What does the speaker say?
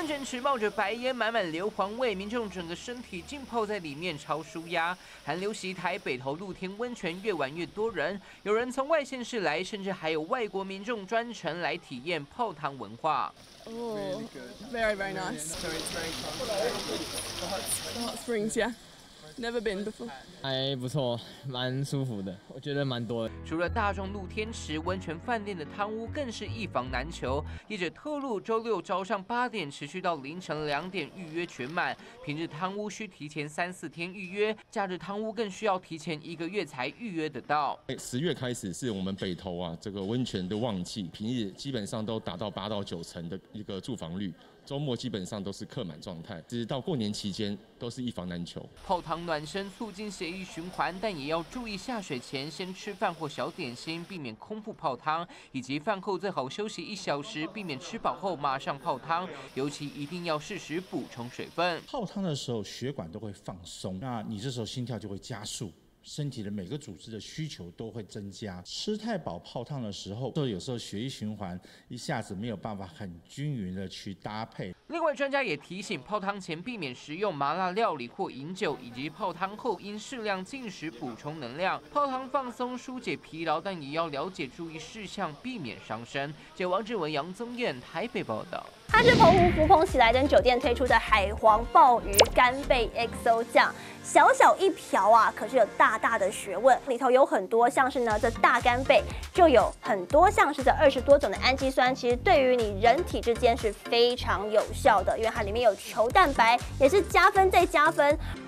温泉池冒着白烟，满满硫磺味，民众整个身体浸泡在里面，超舒压。寒流袭台，北投露天温泉越玩越多人，有人从外县市来，甚至还有外国民众专程来体验泡汤文化。 Oh, very, very nice. So it's very cold. Hot springs, yeah. Never been before. 还不错，蛮舒服的，我觉得蛮多的。 除了大众露天池，温泉饭店的汤屋更是一房难求。业者透露，周六早上8点持续到凌晨2点，预约全满。平日汤屋需提前3、4天预约，假日汤屋更需要提前1个月才预约得到。 10月开始是我们北投啊这个温泉的旺季，平日基本上都达到8到9成的一个住房率。周末基本上都是客满状态，直到过年期间都是一房难求。 泡汤暖身促进血液循环，但也要注意下水前先吃饭或小点心，避免空腹泡汤，以及饭后最好休息1小时，避免吃饱后马上泡汤，尤其一定要适时补充水分。 泡汤的时候血管都会放松，那你这时候心跳就会加速。身体的每个组织的需求都会增加，吃太饱泡汤的时候，有时候血液循环一下子没有办法很均匀的去搭配。 另外，专家也提醒，泡汤前避免食用麻辣料理或饮酒，以及泡汤后应适量进食补充能量。泡汤放松疏解疲劳，但也要了解注意事项，避免伤身。王志文、杨宗彦台北报道。 它是澎湖福朋喜来登酒店推出的海皇鲍鱼干贝 XO 酱，小小一瓢啊，可是有大大的学问。里头有很多像是呢，这大干贝就有很多像是这20多种的氨基酸，其实对于你人体之间是非常有效的，因为它里面有球蛋白，也是加分再加分。